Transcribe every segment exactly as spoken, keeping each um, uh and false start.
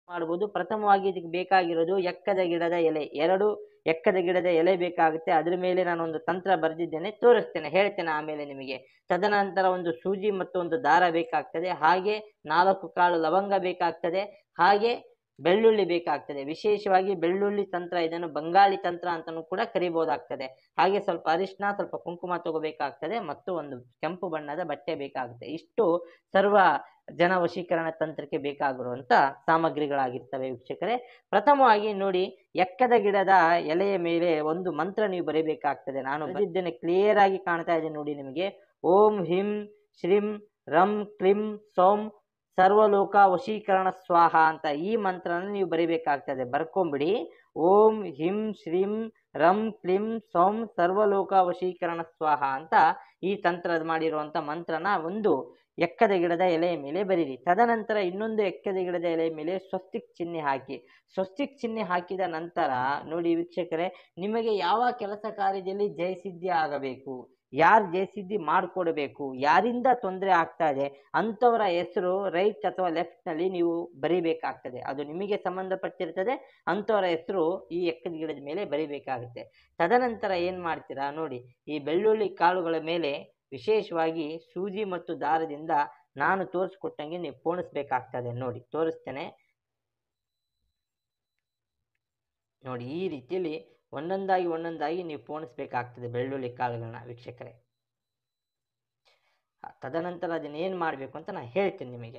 ಮಾಡಬಹುದು. ಪ್ರಥಮವಾಗಿ ಇದಕ್ಕೆ ಬೇಕಾಗಿರೋದು ಎಕ್ಕದ ಗಿಡದ ಎಲೆ, ಎರಡು ಎಕ್ಕದ ಗಿಡದ ಎಲೆ ಬೇಕಾಗುತ್ತೆ. ಅದ್ರ ಮೇಲೆ ನಾನು ಒಂದು ತಂತ್ರ ಬರೆದಿದ್ದೇನೆ, ತೋರಿಸ್ತೇನೆ, ಹೇಳ್ತೇನೆ ಆಮೇಲೆ ನಿಮಗೆ. ತದನಂತರ ಒಂದು ಸೂಜಿ ಮತ್ತು ಒಂದು ದಾರ ಬೇಕಾಗ್ತದೆ, ಹಾಗೆ ನಾಲ್ಕು ಕಾಳು ಲವಂಗ ಬೇಕಾಗ್ತದೆ, ಹಾಗೆ ಬೆಳ್ಳುಳ್ಳಿ ಬೇಕಾಗ್ತದೆ. ವಿಶೇಷವಾಗಿ ಬೆಳ್ಳುಳ್ಳಿ ತಂತ್ರ, ಇದನ್ನು ಬಂಗಾಳಿ ತಂತ್ರ ಅಂತಲೂ ಕೂಡ ಕರಿಬಹುದಾಗ್ತದೆ. ಹಾಗೆ ಸ್ವಲ್ಪ ಅರಿಶಿನ, ಸ್ವಲ್ಪ ಕುಂಕುಮ ತಗೋಬೇಕಾಗ್ತದೆ, ಮತ್ತು ಒಂದು ಕೆಂಪು ಬಣ್ಣದ ಬಟ್ಟೆ ಬೇಕಾಗುತ್ತೆ. ಇಷ್ಟು ಸರ್ವ ಜನ ವಶೀಕರಣ ತಂತ್ರಕ್ಕೆ ಬೇಕಾಗಿರುವಂತ ಸಾಮಗ್ರಿಗಳಾಗಿರ್ತವೆ ವೀಕ್ಷಕರೇ. ಪ್ರಥಮವಾಗಿ ನೋಡಿ, ಎಕ್ಕದ ಗಿಡದ ಎಲೆಯ ಮೇಲೆ ಒಂದು ಮಂತ್ರ ನೀವು ಬರೀಬೇಕಾಗ್ತದೆ. ನಾನು ಬರೆದಿದ್ದೇನೆ, ಕ್ಲಿಯರ್ ಆಗಿ ಕಾಣ್ತಾ ಇದೆ ನೋಡಿ ನಿಮಗೆ. ಓಂ ಹಿಂ ಶ್ರೀಂ ರಂ ಕ್ಲಿಂ ಸೌಂ ಸರ್ವಲೋಕ ವಶೀಕರಣ ಸ್ವಾಹ ಅಂತ ಈ ಮಂತ್ರನ ನೀವು ಬರಿಬೇಕಾಗ್ತದೆ. ಬರ್ಕೊಂಬಿಡಿ. ಓಂ ಹಿಂ ಶ್ರೀಂ ರಂ ಕ್ಲಿಂ ಸೌಂ ಸರ್ವಲೋಕ ವಶೀಕರಣ ಸ್ವಾಹ ಅಂತ ಈ ತಂತ್ರದ ಮಾಡಿರುವಂತ ಮಂತ್ರನ ಒಂದು ಎಕ್ಕದ ಗಿಡದ ಎಲೆಯ ಮೇಲೆ ಬರೀರಿ. ತದನಂತರ ಇನ್ನೊಂದು ಎಕ್ಕದ ಗಿಡದ ಎಲೆಯ ಮೇಲೆ ಸ್ವಸ್ತಿಕ್ ಚಿಹ್ನೆ ಹಾಕಿ. ಸ್ವಸ್ತಿಕ್ ಚಿಹ್ನೆ ಹಾಕಿದ ನಂತರ ನೋಡಿ ವೀಕ್ಷಕರೇ, ನಿಮಗೆ ಯಾವ ಕೆಲಸ ಕಾರ್ಯದಲ್ಲಿ ಜಯಸಿದ್ಧಿ ಆಗಬೇಕು, ಯಾರು ಜಯಸಿದ್ಧಿ ಮಾಡಿಕೊಡ್ಬೇಕು, ಯಾರಿಂದ ತೊಂದರೆ ಆಗ್ತಾ ಇದೆ ಅಂಥವರ ಹೆಸರು ರೈಟ್ ಅಥವಾ ಲೆಫ್ಟ್ ನಲ್ಲಿ ನೀವು ಬರಿಬೇಕಾಗ್ತದೆ. ಅದು ನಿಮಗೆ ಸಂಬಂಧಪಟ್ಟಿರ್ತದೆ, ಅಂಥವರ ಹೆಸರು ಈ ಎಕ್ಕದ ಗಿಡದ ಮೇಲೆ ಬರಿಬೇಕಾಗುತ್ತೆ. ತದನಂತರ ಏನ್ ಮಾಡ್ತೀರಾ ನೋಡಿ, ಈ ಬೆಳ್ಳುಳ್ಳಿ ಕಾಳುಗಳ ಮೇಲೆ ವಿಶೇಷವಾಗಿ ಸೂಜಿ ಮತ್ತು ದಾರದಿಂದ ನಾನು ತೋರಿಸ್ಕೊಟ್ಟಂಗೆ ನೀವು ಪೋಣಿಸ್ಬೇಕಾಗ್ತದೆ. ನೋಡಿ ತೋರಿಸ್ತೇನೆ ನೋಡಿ, ಈ ರೀತಿಯಲ್ಲಿ ಒಂದೊಂದಾಗಿ ಒಂದೊಂದಾಗಿ ನೀವು ಪೋಣಿಸ್ಬೇಕಾಗ್ತದೆ ಬೆಳ್ಳುಳ್ಳಿ ಕಾಳುಗಳನ್ನ ವೀಕ್ಷಕರೇ. ತದನಂತರ ಅದನ್ನ ಏನ್ ಮಾಡ್ಬೇಕು ಅಂತ ನಾನು ಹೇಳ್ತೀನಿ ನಿಮಗೆ.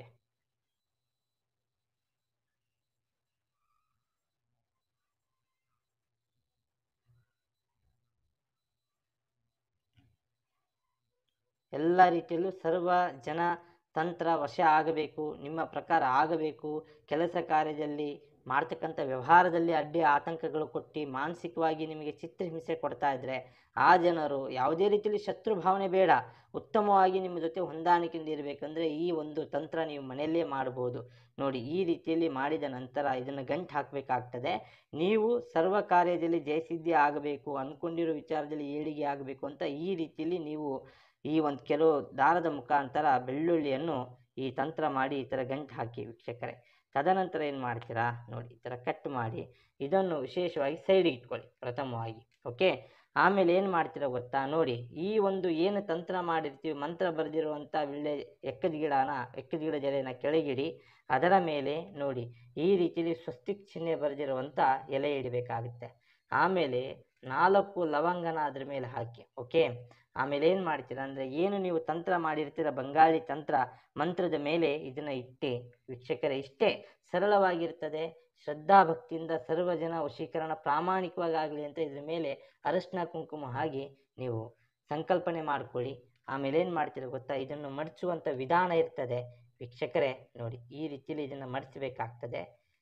ಎಲ್ಲ ರೀತಿಯಲ್ಲೂ ಸರ್ವ ಜನ ತಂತ್ರ ವಶ ಆಗಬೇಕು, ನಿಮ್ಮ ಪ್ರಕಾರ ಆಗಬೇಕು. ಕೆಲಸ ಕಾರ್ಯದಲ್ಲಿ ಮಾಡ್ತಕ್ಕಂಥ ವ್ಯವಹಾರದಲ್ಲಿ ಅಡ್ಡಿ ಆತಂಕಗಳು ಕೊಟ್ಟು ಮಾನಸಿಕವಾಗಿ ನಿಮಗೆ ಚಿತ್ರಹಿಂಸೆ ಕೊಡ್ತಾ ಇದ್ರೆ ಆ ಜನರು ಯಾವುದೇ ರೀತಿಯಲ್ಲಿ ಶತ್ರು ಭಾವನೆ ಬೇಡ, ಉತ್ತಮವಾಗಿ ನಿಮ್ಮ ಜೊತೆ ಹೊಂದಾಣಿಕೆಯಿಂದ ಇರಬೇಕಂದ್ರೆ ಈ ಒಂದು ತಂತ್ರ ನೀವು ಮನೆಯಲ್ಲೇ ಮಾಡಬಹುದು. ನೋಡಿ, ಈ ರೀತಿಯಲ್ಲಿ ಮಾಡಿದ ನಂತರ ಇದನ್ನು ಗಂಟು ಹಾಕಬೇಕಾಗ್ತದೆ. ನೀವು ಸರ್ವ ಕಾರ್ಯದಲ್ಲಿ ಜಯಸಿದ್ಧಿ ಆಗಬೇಕು, ಅಂದ್ಕೊಂಡಿರೋ ವಿಚಾರದಲ್ಲಿ ಏಳಿಗೆ ಆಗಬೇಕು ಅಂತ ಈ ರೀತಿಯಲ್ಲಿ ನೀವು ಈ ಒಂದು ಕೆಲವು ದಾರದ ಮುಖಾಂತರ ಬೆಳ್ಳುಳ್ಳಿಯನ್ನು ಈ ತಂತ್ರ ಮಾಡಿ ಈ ಥರ ಗಂಟು ಹಾಕಿ ವೀಕ್ಷಕರೇ. ತದನಂತರ ಏನು ಮಾಡ್ತೀರಾ ನೋಡಿ, ಈ ಥರ ಕಟ್ ಮಾಡಿ ಇದನ್ನು ವಿಶೇಷವಾಗಿ ಸೈಡಿಗೆ ಇಟ್ಕೊಳ್ಳಿ ಪ್ರಥಮವಾಗಿ. ಓಕೆ, ಆಮೇಲೆ ಏನು ಮಾಡ್ತೀರಾ ಗೊತ್ತಾ ನೋಡಿ, ಈ ಒಂದು ಏನು ತಂತ್ರ ಮಾಡಿರ್ತೀವಿ, ಮಂತ್ರ ಬರೆದಿರುವಂಥ ಒಳ್ಳೆ ಎಕ್ಕದ ಗಿಡನ ಎಕ್ಕದ ಗಿಡ ಎಲೆನ ಕೆಳಗಿಡಿ. ಅದರ ಮೇಲೆ ನೋಡಿ ಈ ರೀತಿಯಲ್ಲಿ ಸ್ವಸ್ತಿಕ್ ಚಿಹ್ನೆ ಬರೆದಿರುವಂಥ ಎಲೆ ಇಡಬೇಕಾಗುತ್ತೆ. ಆಮೇಲೆ ನಾಲ್ಕು ಲವಂಗನ ಅದ್ರ ಮೇಲೆ ಹಾಕಿ. ಓಕೆ, ಆಮೇಲೆ ಏನು ಮಾಡ್ತೀರಾ ಅಂದರೆ, ಏನು ನೀವು ತಂತ್ರ ಮಾಡಿರ್ತೀರ ಬಂಗಾಳಿ ತಂತ್ರ ಮಂತ್ರದ ಮೇಲೆ ಇದನ್ನು ಇಟ್ಟು ವೀಕ್ಷಕರೇ, ಇಷ್ಟೇ ಸರಳವಾಗಿರ್ತದೆ. ಶ್ರದ್ಧಾ ಭಕ್ತಿಯಿಂದ ಸರ್ವ ಜನ ವಶೀಕರಣ ಪ್ರಾಮಾಣಿಕವಾಗಿ ಆಗಲಿ ಅಂತ ಇದ್ರ ಮೇಲೆ ಅರಶಿನ ಕುಂಕುಮ ಹಾಕಿ ನೀವು ಸಂಕಲ್ಪನೆ ಮಾಡ್ಕೊಳ್ಳಿ. ಆಮೇಲೆ ಏನು ಮಾಡ್ತೀರಾ ಗೊತ್ತಾ, ಇದನ್ನು ಮಡಚುವಂಥ ವಿಧಾನ ಇರ್ತದೆ ವೀಕ್ಷಕರೇ. ನೋಡಿ, ಈ ರೀತಿಯಲ್ಲಿ ಇದನ್ನು ಮಡಚಬೇಕಾಗ್ತದೆ.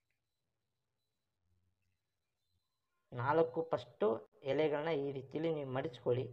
ನಾಲ್ಕು ಫಸ್ಟು ಎಲೆಗಳನ್ನ ಈ ರೀತಿಯಲ್ಲಿ ನೀವು ಮಡಚ್ಕೊಳ್ಳಿ.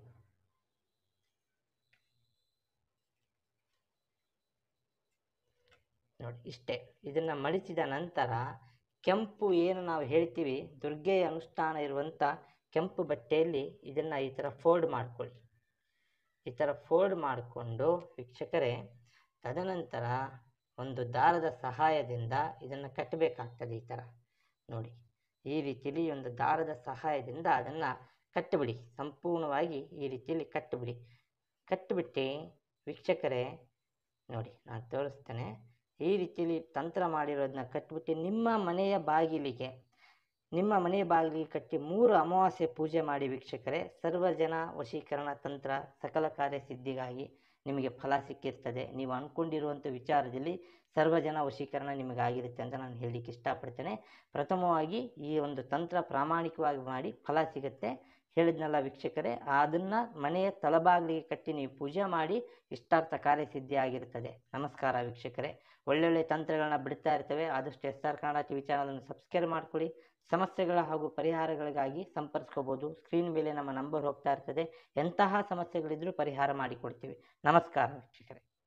ನೋಡಿ ಇಷ್ಟೇ. ಇದನ್ನ ಮಡಿಸಿದ ನಂತರ ಕೆಂಪು ಏನು ನಾವು ಹೇಳ್ತೀವಿ ದುರ್ಗೆಯ ಅನುಷ್ಠಾನ ಇರುವಂಥ ಕೆಂಪು ಬಟ್ಟೆಯಲ್ಲಿ ಇದನ್ನು ಈ ಥರ ಫೋಲ್ಡ್ ಮಾಡ್ಕೊಳ್ಳಿ. ಈ ಥರ ಫೋಲ್ಡ್ ಮಾಡಿಕೊಂಡು ವೀಕ್ಷಕರೇ, ತದನಂತರ ಒಂದು ದಾರದ ಸಹಾಯದಿಂದ ಇದನ್ನು ಕಟ್ಟಬೇಕಾಗ್ತದೆ. ಈ ಥರ ನೋಡಿ, ಈ ರೀತಿಯಲ್ಲಿ ಒಂದು ದಾರದ ಸಹಾಯದಿಂದ ಅದನ್ನು ಕಟ್ಟಿಬಿಡಿ. ಸಂಪೂರ್ಣವಾಗಿ ಈ ರೀತಿಯಲ್ಲಿ ಕಟ್ಟಿಬಿಡಿ. ಕಟ್ಟಿಬಿಟ್ಟು ವೀಕ್ಷಕರೇ ನೋಡಿ, ನಾನು ತೋರಿಸ್ತೇನೆ. ಈ ರೀತಿಯಲ್ಲಿ ತಂತ್ರ ಮಾಡಿರೋದನ್ನ ಕಟ್ಟಿಬಿಟ್ಟು ನಿಮ್ಮ ಮನೆಯ ಬಾಗಿಲಿಗೆ ನಿಮ್ಮ ಮನೆಯ ಬಾಗಿಲಿಗೆ ಕಟ್ಟಿ ಮೂರು ಅಮಾವಾಸ್ಯೆ ಪೂಜೆ ಮಾಡಿ ವೀಕ್ಷಕರೇ. ಸರ್ವ ಜನ ವಶೀಕರಣ ತಂತ್ರ ಸಕಲ ಕಾರ್ಯ ಸಿದ್ಧಿಗಾಗಿ ನಿಮಗೆ ಫಲ ಸಿಕ್ಕಿರ್ತದೆ. ನೀವು ಅಂದ್ಕೊಂಡಿರುವಂಥ ವಿಚಾರದಲ್ಲಿ ಸರ್ವ ಜನ ವಶೀಕರಣ ನಿಮಗಾಗಿರುತ್ತೆ ಅಂತ ನಾನು ಹೇಳಲಿಕ್ಕೆ ಇಷ್ಟಪಡ್ತೇನೆ. ಪ್ರಥಮವಾಗಿ ಈ ಒಂದು ತಂತ್ರ ಪ್ರಾಮಾಣಿಕವಾಗಿ ಮಾಡಿ ಫಲ ಸಿಗುತ್ತೆ. ಹೇಳಿದ್ನಲ್ಲ ವೀಕ್ಷಕರೇ, ಅದನ್ನು ಮನೆಯ ತಳಬಾಗಿಲಿಗೆ ಕಟ್ಟಿ ನೀವು ಪೂಜೆ ಮಾಡಿ ಇಷ್ಟಾರ್ಥ ಕಾರ್ಯ ಸಿದ್ಧಿ ಆಗಿರ್ತದೆ. ನಮಸ್ಕಾರ ವೀಕ್ಷಕರೇ. ಒಳ್ಳೊಳ್ಳೆ ತಂತ್ರಗಳನ್ನ ಬಿಡ್ತಾ ಇರ್ತವೆ. ಆದಷ್ಟು ಎಸ್ ಆರ್ ಕನ್ನಡ ಟಿವಿ ಚಾನಲನ್ನು ಸಬ್ಸ್ಕ್ರೈಬ್ ಮಾಡ್ಕೊಳ್ಳಿ. ಸಮಸ್ಯೆಗಳ ಹಾಗೂ ಪರಿಹಾರಗಳಿಗಾಗಿ ಸಂಪರ್ಸ್ಕೋಬೋದು. ಸ್ಕ್ರೀನ್ ಮೇಲೆ ನಮ್ಮ ನಂಬರ್ ಹೋಗ್ತಾ ಇರ್ತದೆ. ಎಂತಹ ಸಮಸ್ಯೆಗಳಿದ್ರೂ ಪರಿಹಾರ ಮಾಡಿಕೊಡ್ತೀವಿ. ನಮಸ್ಕಾರ ವೀಕ್ಷಕರೇ.